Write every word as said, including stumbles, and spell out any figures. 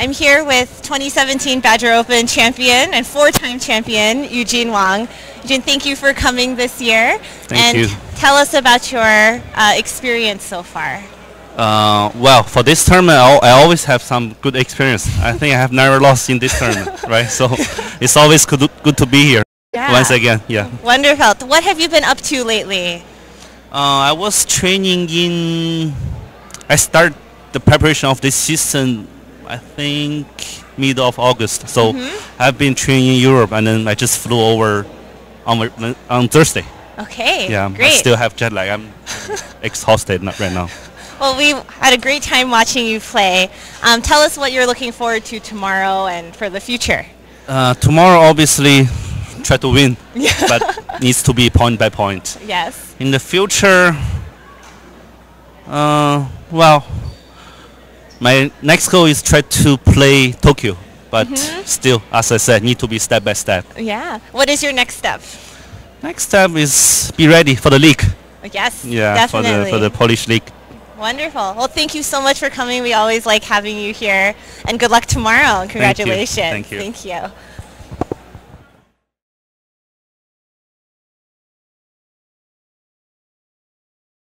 I'm here with twenty seventeen Badger Open champion and four-time champion Eugene Wang. Eugene, thank you for coming this year. Thank and you. Tell us about your uh, experience so far. Uh, well, for this tournament, I, I always have some good experience. I think I have never lost in this tournament, right? So it's always good, good to be here Yeah. once again. Yeah. Wonderful. What have you been up to lately? Uh, I was training in. I started the preparation of this season, I think, middle of August. So Mm-hmm. I've been training in Europe, and then I just flew over on on Thursday. Okay, Yeah, I great. still have jet lag. I'm exhausted not right now. Well, we had a great time watching you play. Um, tell us what you're looking forward to tomorrow and for the future. Uh, tomorrow, obviously, try to win, but needs to be point by point. Yes. In the future, uh, well, my next goal is try to play Tokyo, but Mhm. still, as I said, need to be step by step. Yeah. What is your next step? Next step is be ready for the league. Yes, Yeah, for definitely. the for the Polish league. Wonderful. Well, thank you so much for coming. We always like having you here. And good luck tomorrow. And Thank you. congratulations. Thank you. Thank you.